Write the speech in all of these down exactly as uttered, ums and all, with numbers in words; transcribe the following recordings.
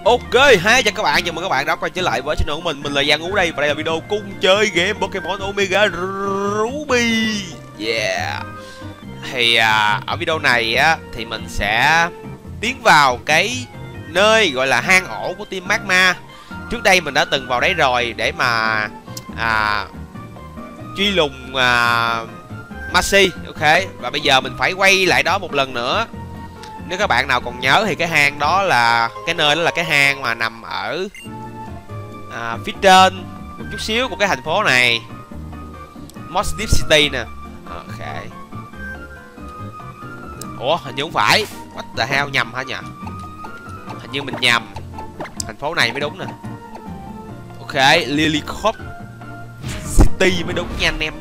Ok, hai chào các bạn, chào mừng các bạn đã quay trở lại với channel của mình. Mình là Giang Ngũ đây và đây là video cung chơi game Pokemon Omega Ruby. Yeah. Thì à, ở video này á thì mình sẽ tiến vào cái nơi gọi là hang ổ của team Magma. Trước đây mình đã từng vào đấy rồi để mà à, truy lùng à, Maxi, ok. Và bây giờ mình phải quay lại đó một lần nữa. Nếu các bạn nào còn nhớ thì cái hang đó là cái nơi đó là cái hang mà nằm ở à, phía trên một chút xíu của cái thành phố này, Moss Deep City nè. Ok. Ủa hình như không phải. What the hell, nhầm hả nhỉ? Hình như mình nhầm. Thành phố này mới đúng nè. Ok, Lilycop City mới đúng nha anh em.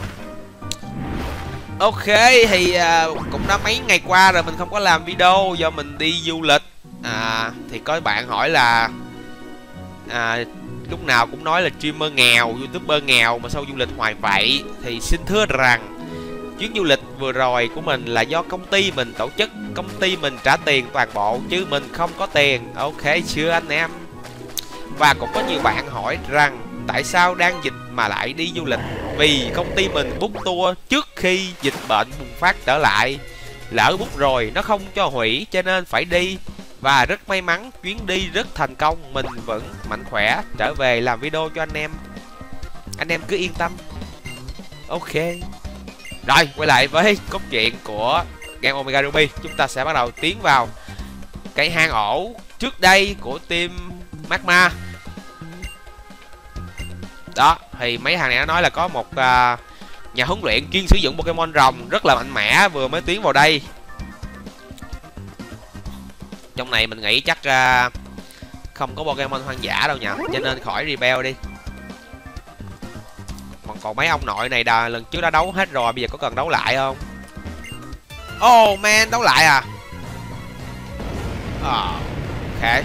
Ok, thì à, cũng đã mấy ngày qua rồi mình không có làm video do mình đi du lịch. à, Thì có bạn hỏi là à, lúc nào cũng nói là streamer nghèo, youtuber nghèo mà sao du lịch hoài vậy. Thì xin thưa rằng chuyến du lịch vừa rồi của mình là do công ty mình tổ chức. Công ty mình trả tiền toàn bộ chứ mình không có tiền. Ok chưa anh em? Và cũng có nhiều bạn hỏi rằng tại sao đang dịch mà lại đi du lịch. Vì công ty mình book tour trước khi dịch bệnh bùng phát trở lại. Lỡ book rồi nó không cho hủy cho nên phải đi. Và rất may mắn chuyến đi rất thành công. Mình vẫn mạnh khỏe trở về làm video cho anh em. Anh em cứ yên tâm. Ok. Rồi quay lại với cốt truyện của game Omega Ruby. Chúng ta sẽ bắt đầu tiến vào cái hang ổ trước đây của team Magma. Đó, thì mấy thằng này nó nói là có một uh, nhà huấn luyện chuyên sử dụng Pokemon rồng rất là mạnh mẽ vừa mới tiến vào đây. Trong này mình nghĩ chắc uh, không có Pokemon hoang dã đâu nhỉ, cho nên khỏi rebel đi. Còn còn mấy ông nội này đà, lần trước đã đấu hết rồi, bây giờ có cần đấu lại không? Oh man, đấu lại à? Oh, ok.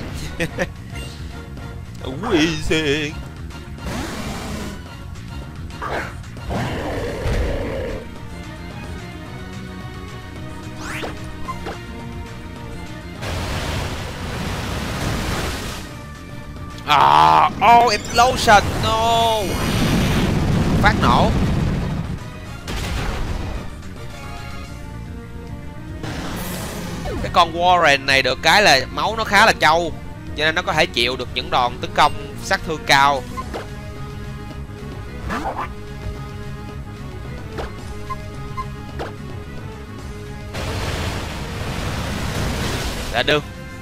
Easy. À, oh, explosion, no. Phát nổ. Cái con Warren này được cái là máu nó khá là trâu, cho nên nó có thể chịu được những đòn tấn công sát thương cao. Đã được.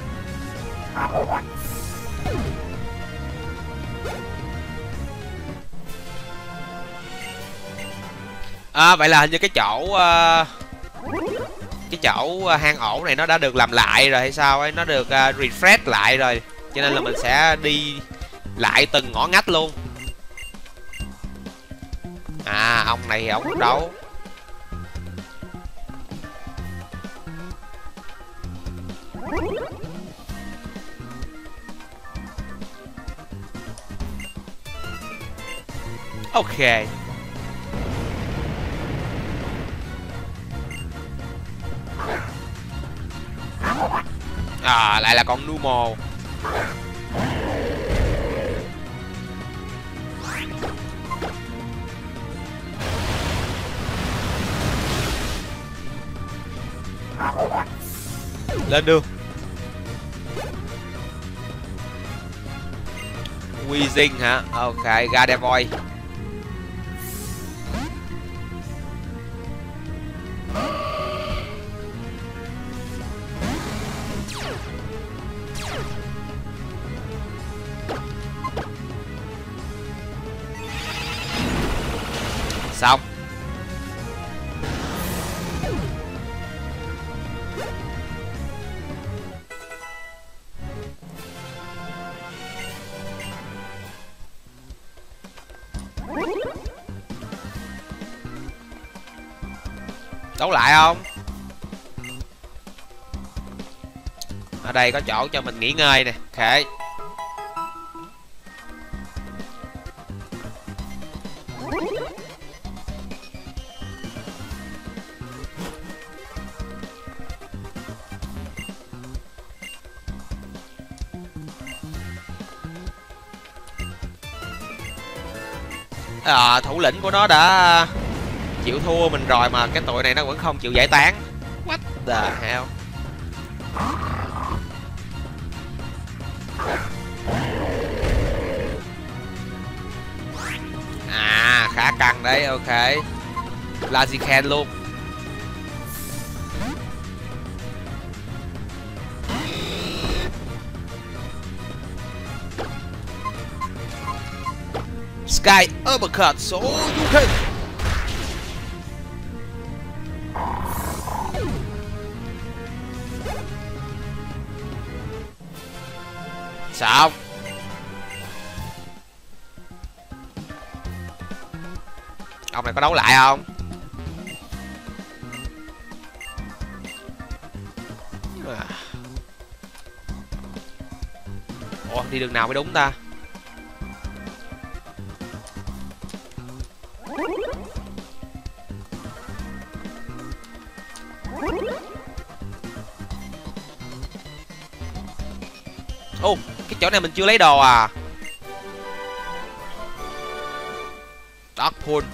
À, vậy là hình như cái chỗ uh, cái chỗ uh, hang ổ này nó đã được làm lại rồi hay sao ấy, nó được uh, refresh lại rồi, cho nên là mình sẽ đi lại từng ngõ ngách luôn. À, ông này thì ông không đấu. Ok. À, lại là con Numo. Lên đường. Weezing hả? Ok, Gardevoir. Xong. Đấu lại không? Ở đây có chỗ cho mình nghỉ ngơi nè. Ok. à, thủ lĩnh của nó đã chịu thua mình rồi mà cái tụi này nó vẫn không chịu giải tán. What the hell. À, khá căng đấy. Ok, Blaziken luôn. Sky Uppercut số Yuki. Sao? Ông này có đấu lại không? Ủa, đi đường nào mới đúng ta? Ô, oh, cái chỗ này mình chưa lấy đồ à? Dark Pool.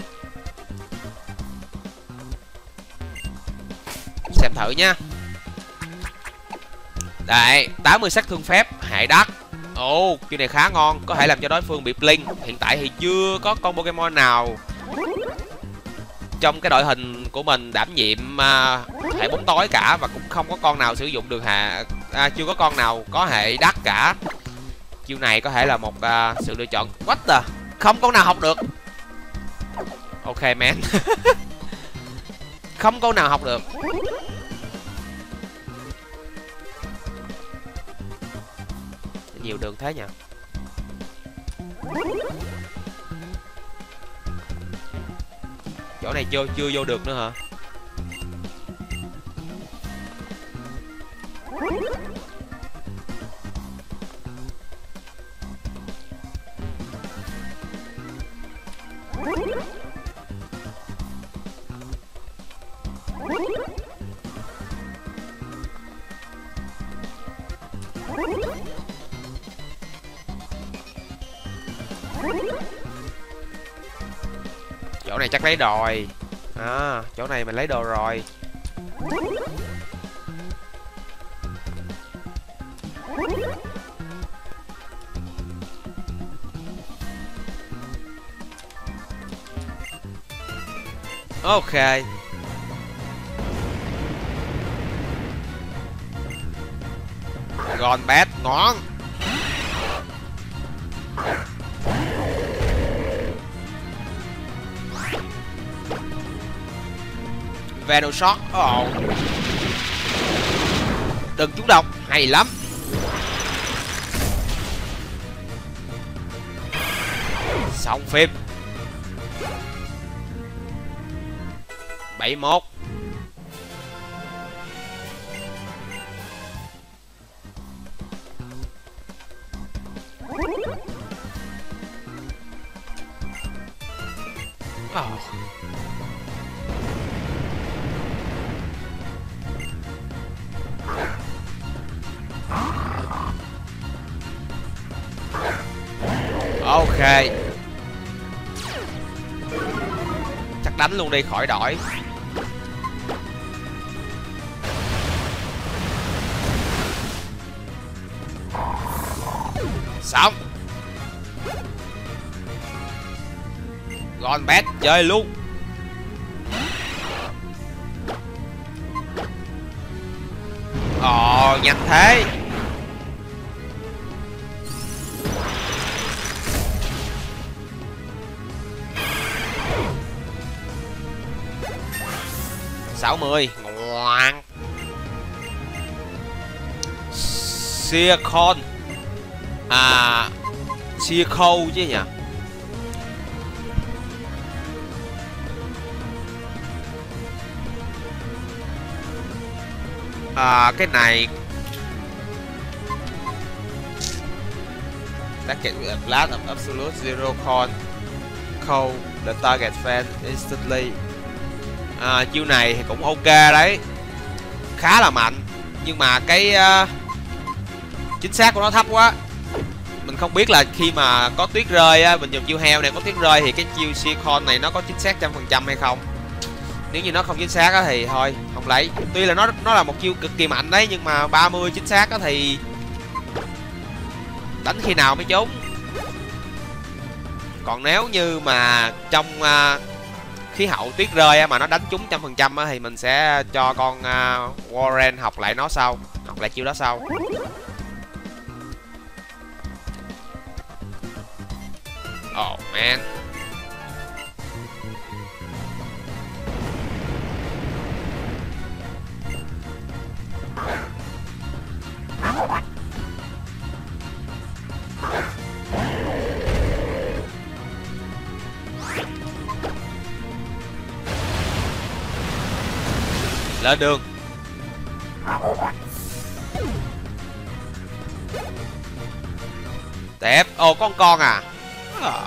Xem thử nha. Đây, tám mươi sát thương phép, hệ đắt. Ồ, oh, chiêu này khá ngon, có thể làm cho đối phương bị blink. Hiện tại thì chưa có con Pokemon nào trong cái đội hình của mình đảm nhiệm uh, hệ bóng tối cả, và cũng không có con nào sử dụng được hệ à, chưa có con nào có hệ đắt cả. Chiêu này có thể là một uh, sự lựa chọn. What the? Không con nào học được. Ok man. Không con nào học được. Nhiều đường thế nhỉ. Chỗ này chưa chưa vô được nữa hả? Chỗ này chắc lấy đồ rồi. À, chỗ này mình lấy đồ rồi. Ok. Gòn bét ngon. Venoshock. Oh. Đừng trúng độc, hay lắm. Xong phim. bảy mốt. Oh. Ok. Chắc đánh luôn đi khỏi đổi. Xong. Gòn bét chơi luôn. Ồ, nhanh thế. sáu mươi. Ngoan. Seacon. À, Seaco chứ nhỉ. À, cái này target with a blast of absolute zero con cold the target fan instantly. À, chiêu này thì cũng ok đấy, khá là mạnh, nhưng mà cái uh, chính xác của nó thấp quá. mình không biết là khi mà có tuyết rơi á, mình dùng chiêu heo này có tuyết rơi thì cái chiêu Silicon này nó có chính xác trăm phần trăm hay không. Nếu như nó không chính xác á thì thôi không lấy. Tuy là nó nó là một chiêu cực kỳ mạnh đấy, nhưng mà ba mươi chính xác á thì đánh khi nào mới trúng. Còn nếu như mà trong uh, khí hậu tuyết rơi á, mà nó đánh trúng trăm phần trăm thì mình sẽ cho con uh, Warren học lại nó sau, học lại chiêu đó sau. Oh man. Lên đường. Tép. Ồ, con con à, à.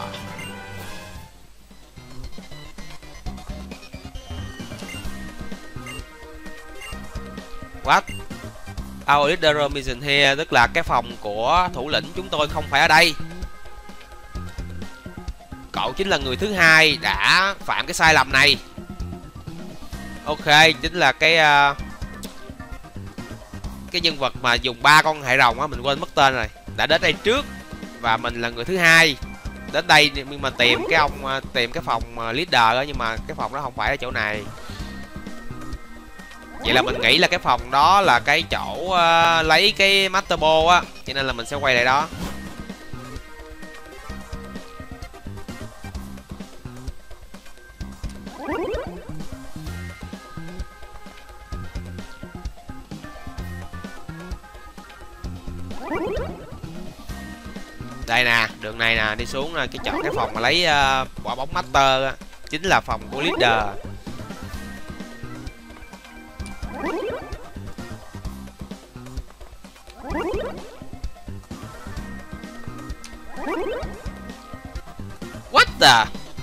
What? Our leader mission here, tức là cái phòng của thủ lĩnh chúng tôi không phải ở đây. Cậu chính là người thứ hai đã phạm cái sai lầm này. Ok, chính là cái uh, cái nhân vật mà dùng ba con hệ rồng á, mình quên mất tên rồi, đã đến đây trước và mình là người thứ hai đến đây nhưng mà tìm cái ông uh, tìm cái phòng uh, leader đó, nhưng mà cái phòng đó không phải ở chỗ này. Vậy là mình nghĩ là cái phòng đó là cái chỗ uh, lấy cái Master Ball á, cho nên là mình sẽ quay lại đó. Đây nè, đường này nè, đi xuống cái chọn cái phòng mà lấy uh, quả bóng Master á, chính là phòng của leader. What the?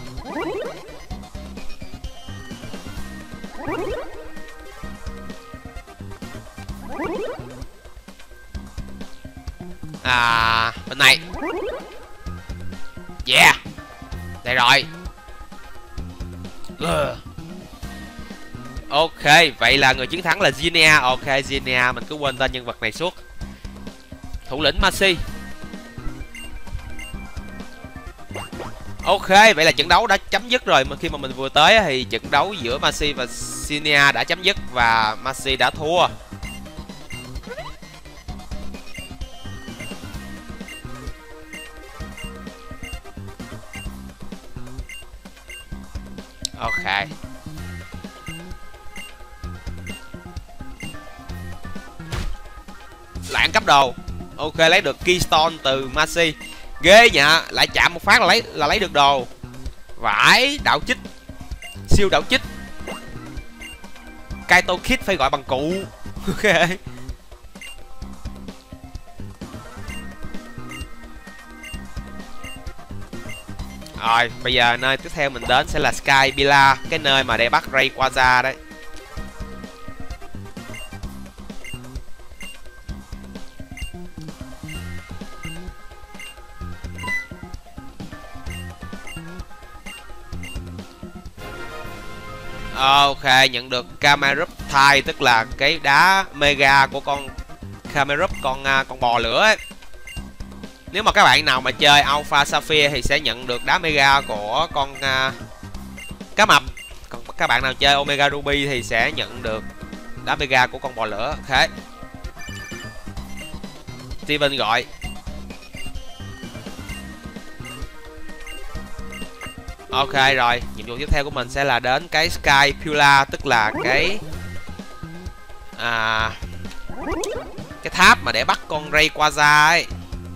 À, bên này. Yeah. Đây rồi. uh. Ok, vậy là người chiến thắng là Zinnia. Ok, Zinnia, mình cứ quên tên nhân vật này suốt. Thủ lĩnh Masi. Ok, vậy là trận đấu đã chấm dứt rồi. Khi mà mình vừa tới thì trận đấu giữa Masi và Zinnia đã chấm dứt và Masi đã thua. Ok. Lạng cấp đồ. Ok, lấy được Keystone từ Masi. Ghê nhỉ, lại chạm một phát là lấy là lấy được đồ. Vãi, đạo chích. Siêu đạo chích. Kaito Kid phải gọi bằng cụ. Ok. Rồi, bây giờ nơi tiếp theo mình đến sẽ là Sky Villa, cái nơi mà để bắt Rayquaza đấy. Ok, nhận được Camerupt Thai, tức là cái đá mega của con Camerupt, con con bò lửa ấy. Nếu mà các bạn nào mà chơi Alpha Sapphire thì sẽ nhận được đá mega của con uh, cá mập. Còn các bạn nào chơi Omega Ruby thì sẽ nhận được đá mega của con bò lửa. Ok. Steven gọi. Ok rồi, nhiệm vụ tiếp theo của mình sẽ là đến cái Sky Pillar, tức là cái à, cái tháp mà để bắt con Rayquaza ấy.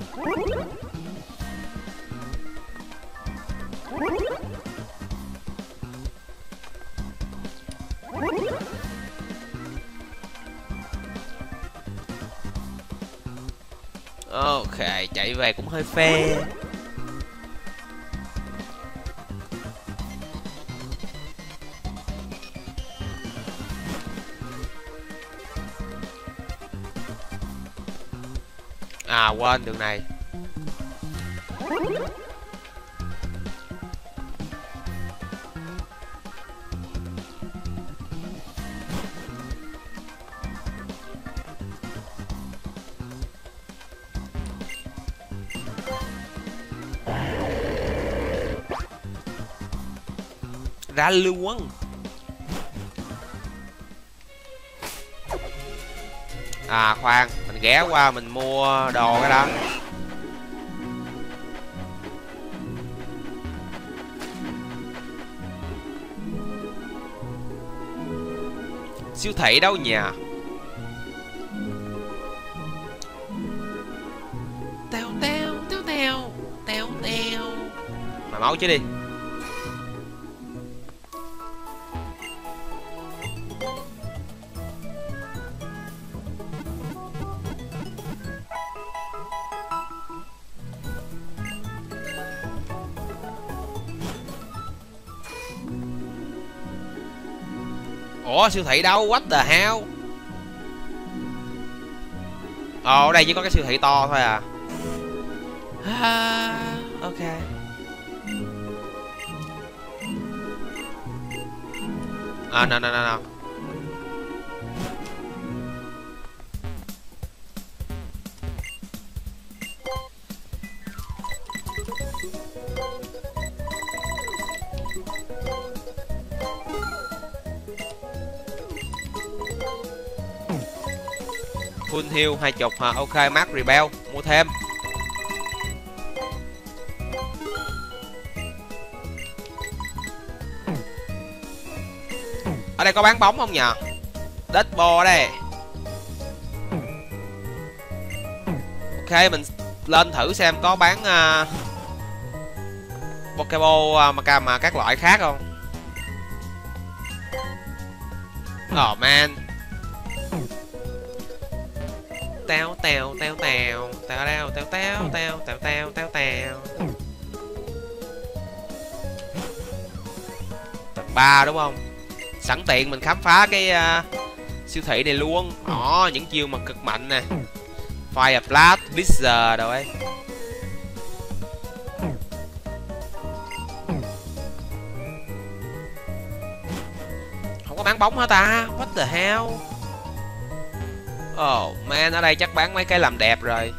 Ok, chạy về cũng hơi phê. À quên, đường này. Ra luôn. À khoan, mình ghé qua mình mua đồ cái đó. Siêu thị đâu nhỉ? Teo teo teo teo teo teo. Mà máu chứ đi. Ủa siêu thị đâu? What the hell? Ồ, ở đây chỉ có cái siêu thị to thôi à. Ah, ok. À, no, no, no, no. Full heal hai chục hả? Ok, Mark Rebel mua thêm. Ở đây có bán bóng không nhờ? Deadball ở đây. Ok, mình lên thử xem có bán uh, Pokeball uh, mà, mà các loại khác không. Oh man. Teo teo teo teo teo teo teo teo teo teo teo teo teo. Tầng ba đúng không? Sẵn tiện mình khám phá cái uh, siêu thị này luôn. Đó, oh, những chiêu mà cực mạnh nè. Fire Blast, Blizzard đâu ấy. Không có bán bóng hả ta? What the hell? Oh man, ở đây chắc bán mấy cái làm đẹp rồi.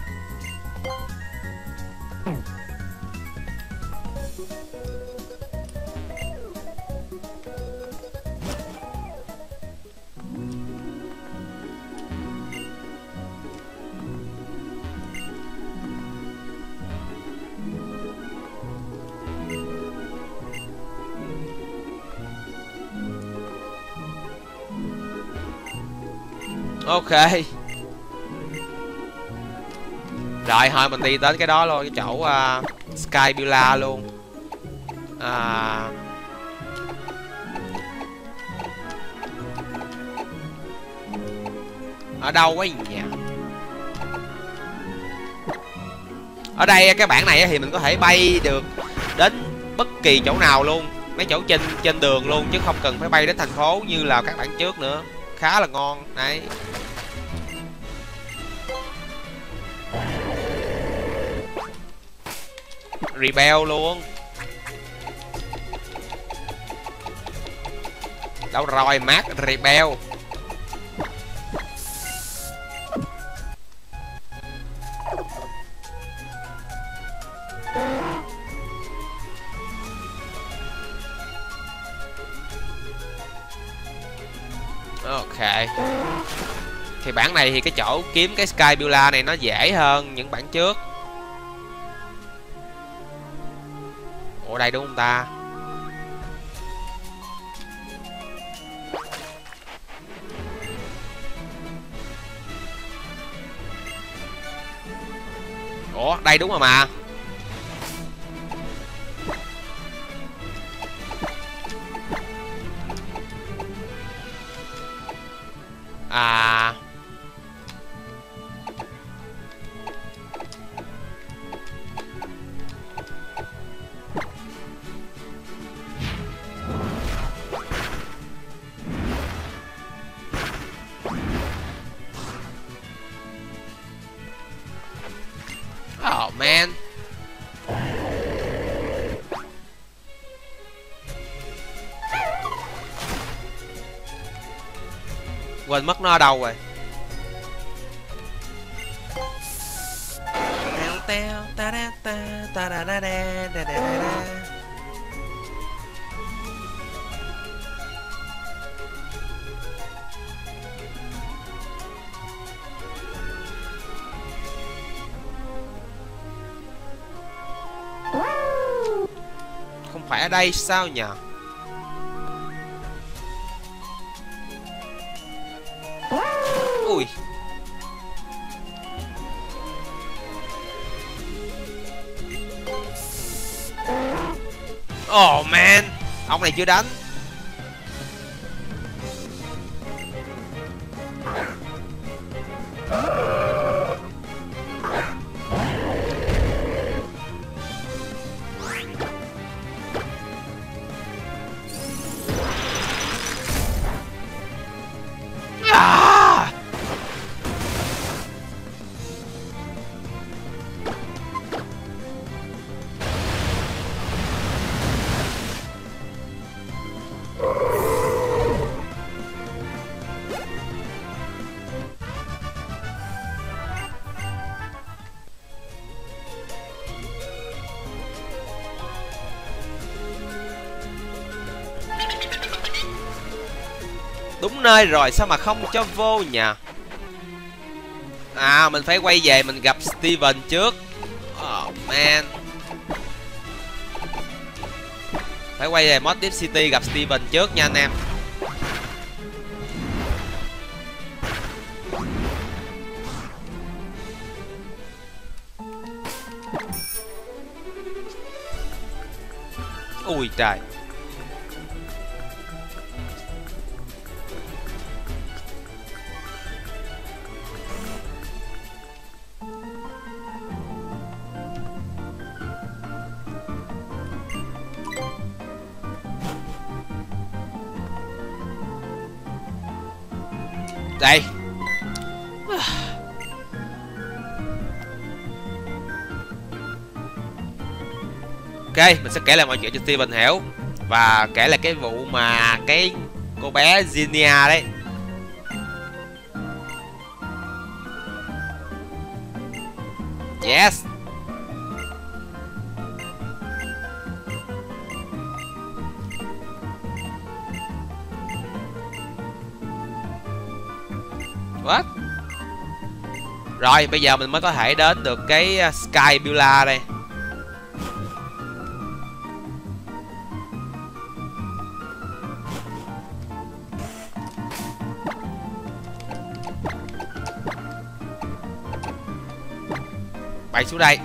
Ok. Rồi thôi mình đi đến cái đó luôn, cái chỗ uh, Skybula luôn. À... Ở đâu quá nhỉ? Ở đây cái bảng này thì mình có thể bay được đến bất kỳ chỗ nào luôn, mấy chỗ trên trên đường luôn, chứ không cần phải bay đến thành phố như là các bản trước nữa. Khá là ngon đấy. Rebel luôn. Đâu rồi Mark Rebel. Ok. Thì bản này thì cái chỗ kiếm cái Skybula này nó dễ hơn những bản trước. Ủa đây đúng không ta? Ủa đây đúng rồi mà. À oh man. Quên mất nó ở đâu rồi. Không phải ở đây sao nhờ? Ui. Oh man, ông này chưa đánh. À! Đúng nơi rồi, sao mà không cho vô nhỉ? À, mình phải quay về mình gặp Steven trước. Oh man. Phải quay về Mod Deep City gặp Steven trước nha anh em. Ui trời. Đây. Ok, mình sẽ kể lại mọi chuyện cho Steven hiểu. Và kể lại cái vụ mà cái cô bé Zinnia đấy. Yes. What? Rồi, bây giờ mình mới có thể đến được cái Sky Bula đây. Bay xuống đây.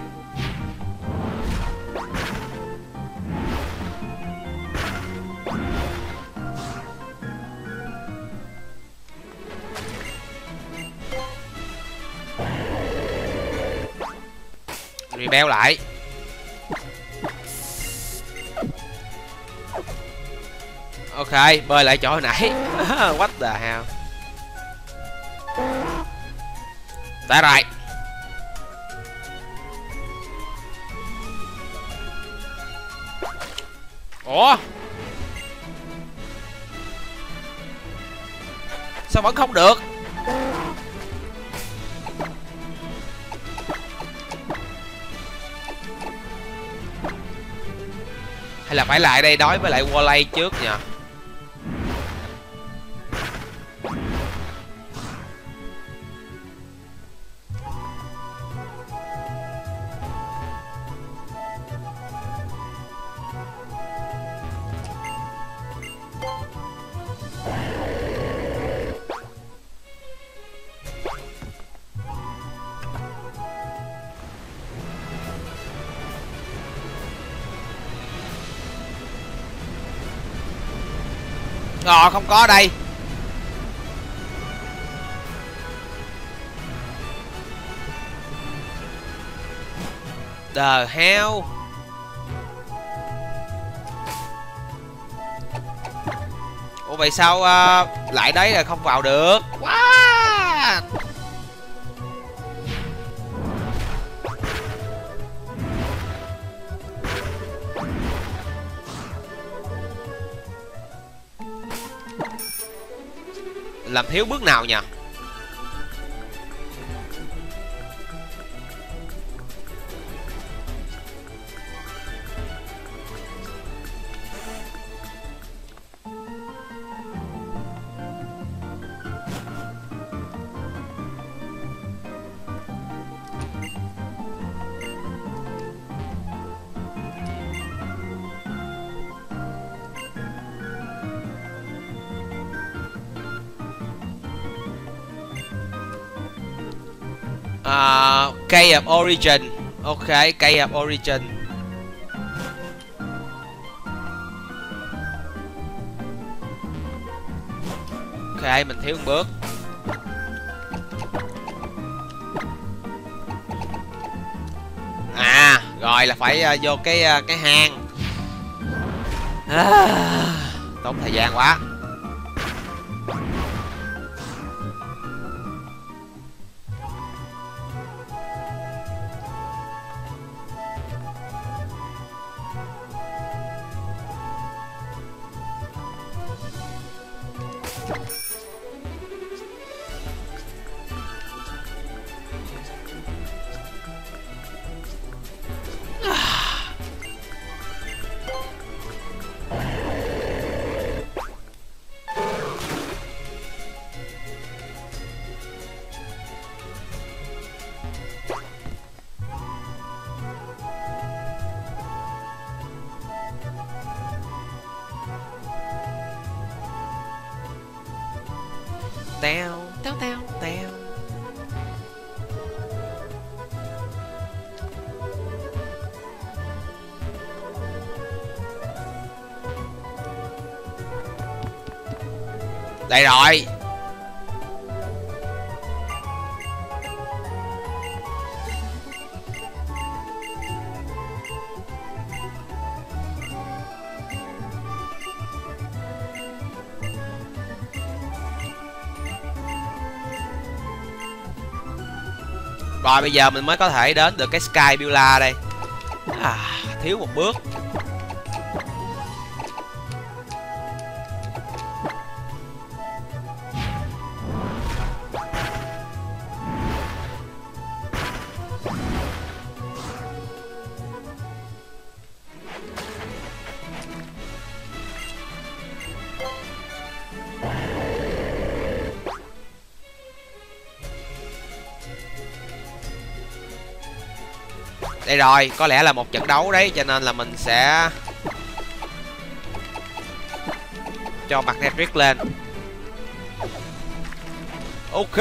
Rebel lại. Ok, bơi lại chỗ hồi nãy. What the hell. Đã rồi. Ủa, sao vẫn không được? Hay là phải lại đây đối với lại Wally trước nhờ? Ờ, không có đây. The hell. Ủa vậy sao uh, lại đấy là không vào được? What? làm thiếu bước nào nhỉ? Uh, Cave of Origin. Ok, Cave of Origin. Ok, mình thiếu một bước. À, rồi là phải uh, vô cái uh, cái hang. À, tốn thời gian quá. Teo, teo, teo, teo. Đây rồi. Rồi bây giờ mình mới có thể đến được cái Sky Bulla đây. À, thiếu một bước. Đây rồi, có lẽ là một trận đấu đấy, cho nên là mình sẽ cho Magnetric lên. Ok.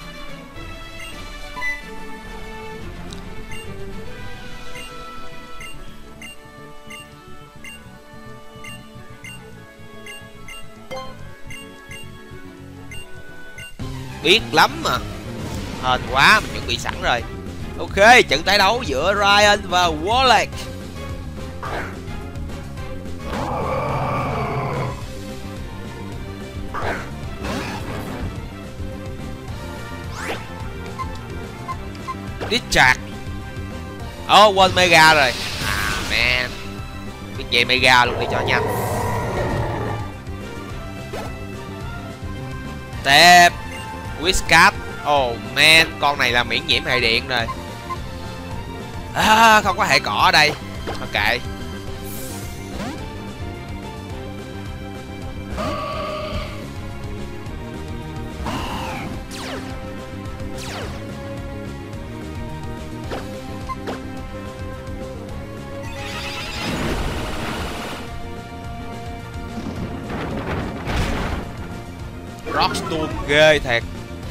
Biết lắm mà. Hên quá, mình chuẩn bị sẵn rồi. Ok, trận tái đấu giữa Ryan và Warlock. Discharge. Oh, quên Mega rồi. À, man. Biết về Mega luôn đi cho nhanh. Tép. Whiscat. Oh, man. Con này là miễn nhiễm hệ điện rồi. À, không có hệ cỏ ở đây. Ok. Rockstorm ghê thiệt.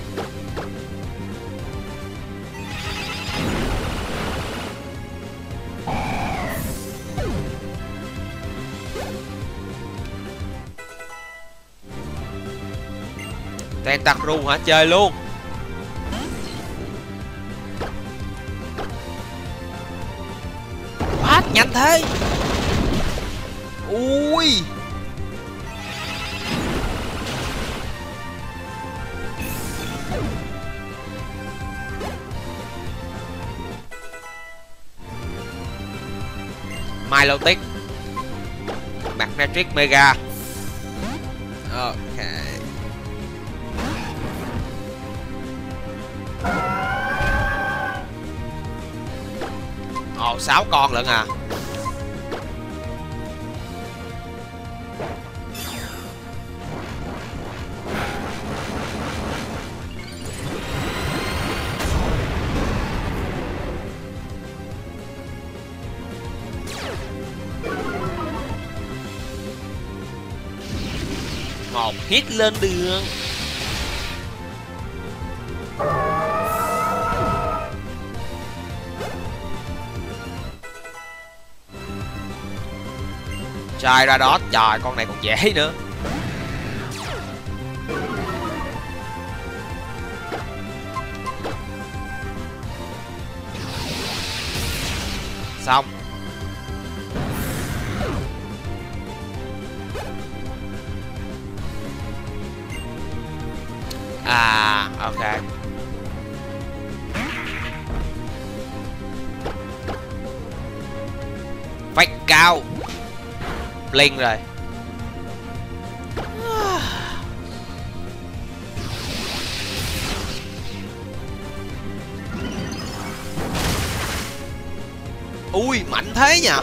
Tentaru hả? Chơi luôn. What? Nhanh thế. Ui. Milotic. Magnetric Mega. Ok. Ồ, sáu con lận à. Một hit lên đường. Trai ra đó, trời, con này còn dễ nữa. Xong. À, ok. Phách cao. Linh rồi. Ui, mạnh thế nhỉ.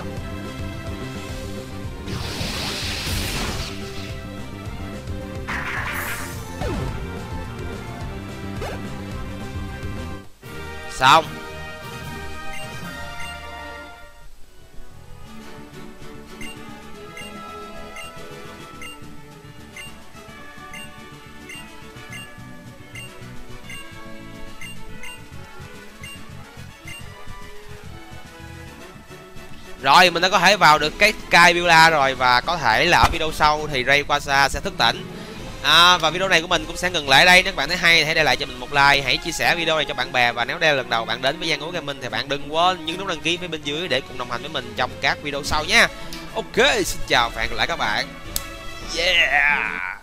Xong. Rồi, mình đã có thể vào được cái Sky Villa rồi. Và có thể là ở video sau thì Rayquaza sẽ thức tỉnh. À, và video này của mình cũng sẽ ngừng lại đây. Nếu các bạn thấy hay thì hãy để lại cho mình một like, hãy chia sẻ video này cho bạn bè. Và nếu đây là lần đầu bạn đến với Giang Ngũ Gaming thì bạn đừng quên nhấn nút đăng ký phía bên dưới để cùng đồng hành với mình trong các video sau nha. Ok, xin chào và hẹn gặp lại các bạn. Yeah.